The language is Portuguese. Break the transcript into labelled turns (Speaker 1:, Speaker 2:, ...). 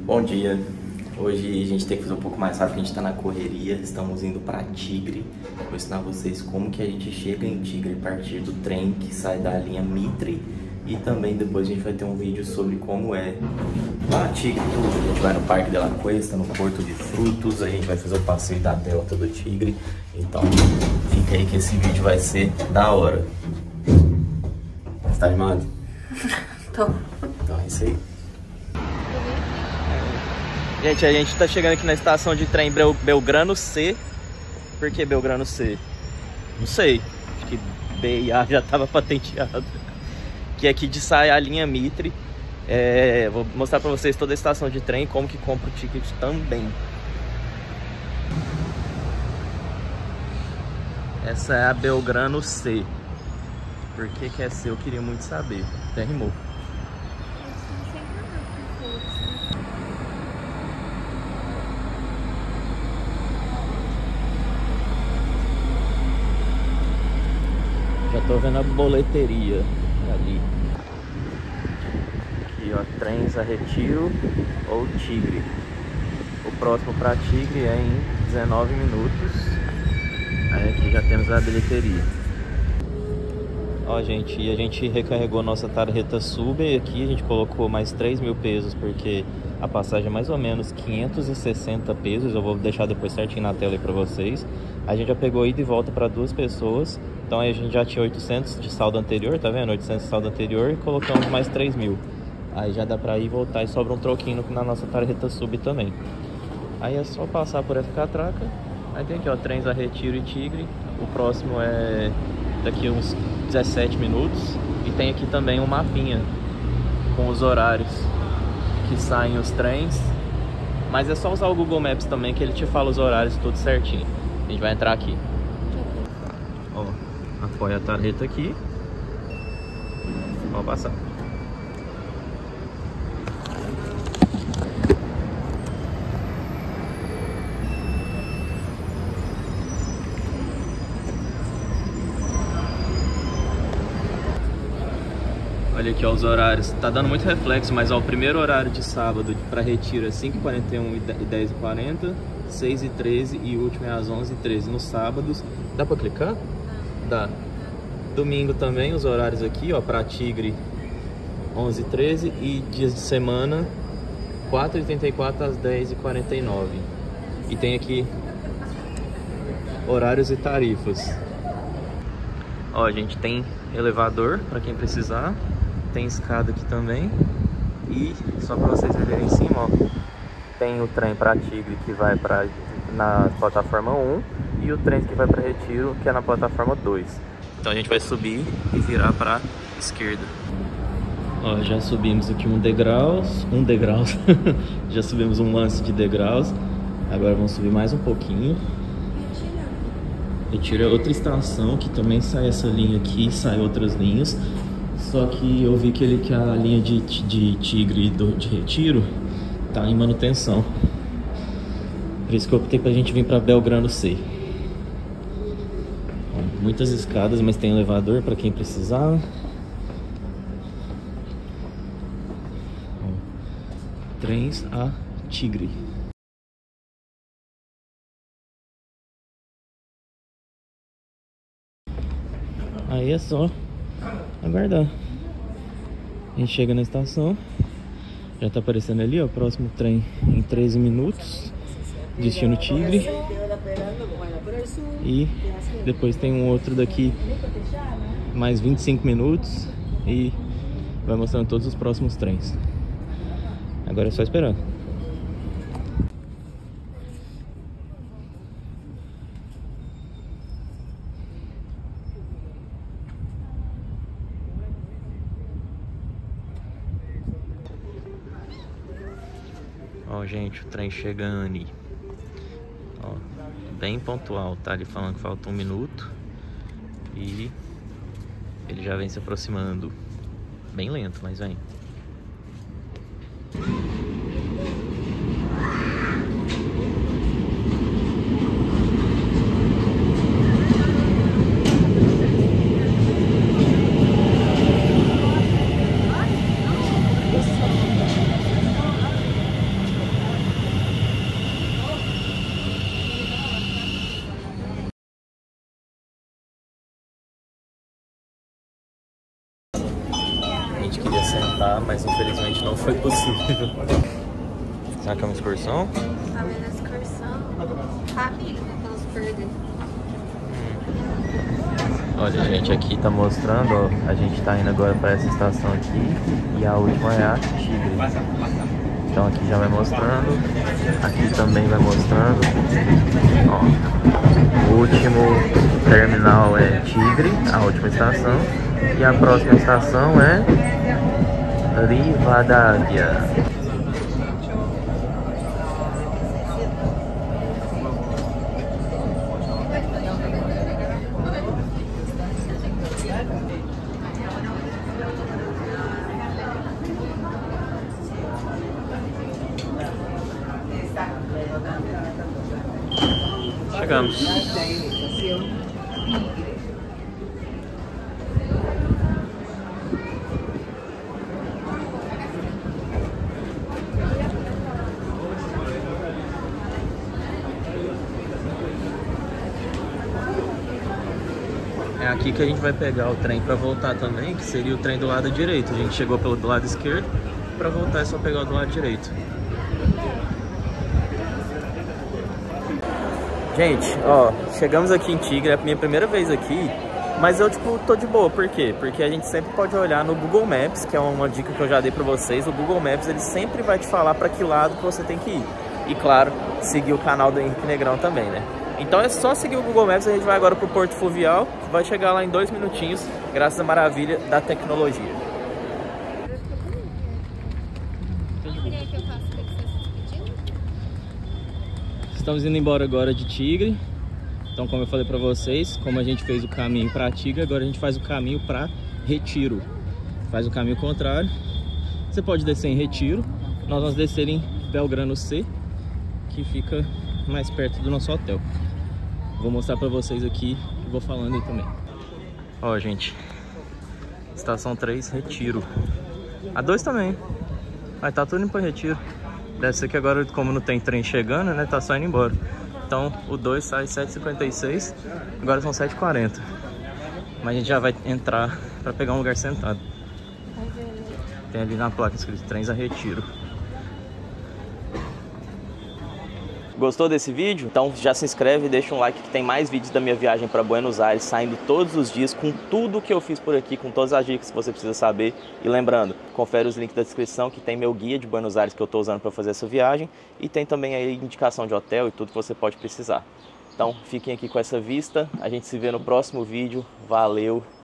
Speaker 1: Bom dia, hoje a gente tem que fazer um pouco mais rápido, a gente tá na correria, estamos indo para Tigre. Vou ensinar vocês como que a gente chega em Tigre a partir do trem que sai da linha Mitre. E também depois a gente vai ter um vídeo sobre como é lá Tigre, tudo. A gente vai no Parque de la Cuesta, no Porto de Frutos, a gente vai fazer o passeio da Delta do Tigre. Então fica aí que esse vídeo vai ser da hora. Você tá animado?
Speaker 2: Tô.
Speaker 1: Então é isso aí. Gente, a gente tá chegando aqui na estação de trem Belgrano C. Por que Belgrano C? Não sei. Acho que B e A já tava patenteado. Que aqui de sai a linha Mitre. Vou mostrar pra vocês toda a estação de trem, como que compra o ticket também. Essa é a Belgrano C. Por que que é C? Eu queria muito saber. Até rimou. Já tô vendo a boleteria ali. Aqui ó, trens a Retiro ou Tigre. O próximo para Tigre é em 19 minutos. Aí aqui já temos a bilheteria. Ó gente, e a gente recarregou nossa tarjeta Sub e aqui a gente colocou mais 3.000 pesos porque a passagem é mais ou menos 560 pesos. Eu vou deixar depois certinho na tela aí pra vocês. A gente já pegou ida e volta para 2 pessoas. Então aí a gente já tinha 800 de saldo anterior, tá vendo? 800 de saldo anterior e colocamos mais 3.000. Aí já dá pra ir e voltar e sobra um troquinho na nossa tarjeta Sub também. Aí é só passar por FK Catraca. Aí tem aqui ó, trens a Retiro e Tigre. O próximo é daqui uns 17 minutos. E tem aqui também um mapinha com os horários que saem os trens. Mas é só usar o Google Maps também que ele te fala os horários tudo certinho. A gente vai entrar aqui. Ó, apoia a tarjeta aqui. Vamos passar. Olha aqui ó, os horários, tá dando muito reflexo, mas ó, o primeiro horário de sábado para Retiro é 5h41 e 10h40, 6h13 e o último é às 11h13 nos sábados. Dá pra clicar? Dá. Domingo também, os horários aqui ó, para Tigre 11h13 e dias de semana 4h34 às 10h49. E tem aqui horários e tarifas. Ó, gente, tem elevador para quem precisar. Tem escada aqui também. E só para vocês verem em cima, ó, tem o trem para Tigre que vai para na plataforma 1 e o trem que vai para Retiro que é na plataforma 2. Então a gente vai subir e virar para esquerda. Ó, já subimos aqui um degrau. Já subimos um lance de degraus. Agora vamos subir mais um pouquinho. Retiro é outra estação que também sai essa linha aqui e sai outras linhas. Só que eu vi que a linha de Tigre e de Retiro tá em manutenção. Por isso que eu optei pra gente vir pra Belgrano C. Ó, muitas escadas, mas tem elevador pra quem precisar. Ó, trens a Tigre. Aí é só aguardar. A gente chega na estação. Já tá aparecendo ali, ó, o próximo trem em 13 minutos. Destino Tigre. E depois tem um outro daqui mais 25 minutos. E vai mostrando todos os próximos trens. Agora é só esperar. Ó, gente, o trem chegando. Ó, bem pontual, tá? Ele falando que falta 1 minuto. E ele já vem se aproximando. Bem lento, mas vem. lá, mas infelizmente não foi possível. Será que é uma excursão?
Speaker 2: Tá vendo a excursão? Família, né? Aquelas perdas.
Speaker 1: Olha, gente, aqui tá mostrando, ó, a gente tá indo agora para essa estação aqui e a última é a Tigre. Então aqui já vai mostrando, aqui também vai mostrando. Ó, o último terminal é Tigre, a última estação, e a próxima estação é Rivadavia. Chegamos. É aqui que a gente vai pegar o trem para voltar também, que seria o trem do lado direito. A gente chegou pelo do lado esquerdo, para voltar é só pegar o do lado direito. Gente, ó, chegamos aqui em Tigre, é a minha primeira vez aqui, mas eu, tipo, tô de boa. Por quê? Porque a gente sempre pode olhar no Google Maps, que é uma dica que eu já dei pra vocês. O Google Maps, ele sempre vai te falar pra que lado que você tem que ir. E, claro, seguir o canal do Henrique Negrão também, né? Então é só seguir o Google Maps, a gente vai agora pro Porto Fluvial, vai chegar lá em 2 minutinhos, graças à maravilha da tecnologia. Estamos indo embora agora de Tigre. Então, como eu falei pra vocês, como a gente fez o caminho para Tigre, agora a gente faz o caminho para Retiro. Faz o caminho contrário. Você pode descer em Retiro. Nós vamos descer em Belgrano C, que fica mais perto do nosso hotel. Vou mostrar pra vocês aqui e vou falando aí também. Ó, gente, estação 3, Retiro. A 2 também. Vai tá tudo indo pra Retiro. Deve ser que agora, como não tem trem chegando, né, tá só indo embora. Então o 2 sai 7h56, agora são 7h40. Mas a gente já vai entrar pra pegar um lugar sentado. Tem ali na placa escrito Trens a Retiro. Gostou desse vídeo? Então já se inscreve e deixa um like, que tem mais vídeos da minha viagem para Buenos Aires saindo todos os dias com tudo que eu fiz por aqui, com todas as dicas que você precisa saber. E lembrando, confere os links da descrição que tem meu guia de Buenos Aires que eu estou usando para fazer essa viagem e tem também aí indicação de hotel e tudo que você pode precisar. Então fiquem aqui com essa vista, a gente se vê no próximo vídeo, valeu!